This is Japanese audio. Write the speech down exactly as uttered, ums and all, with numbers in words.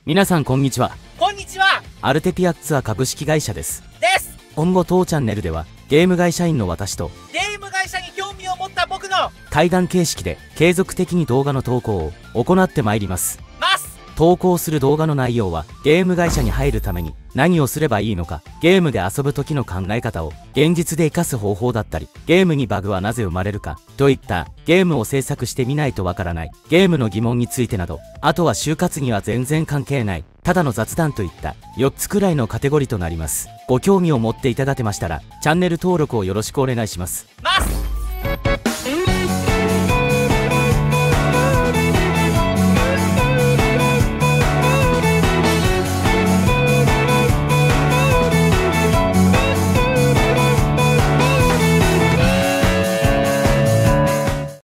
皆さんこんにちは。 こんにちは。 アルテピアッツァ株式会社です。 です。 今後当チャンネルではゲーム会社員の私とゲーム会社に興味を持った僕の対談形式で継続的に動画の投稿を行ってまいります。 ます投稿する動画の内容はゲーム会社に入るために何をすればいいのか、ゲームで遊ぶ時の考え方を現実で活かす方法だったり、ゲームにバグはなぜ生まれるかといったゲームを制作してみないとわからないゲームの疑問についてなど、あとは就活には全然関係ないただの雑談といったよっつくらいのカテゴリーとなります。ご興味を持っていただけましたらチャンネル登録をよろしくお願いします。 ます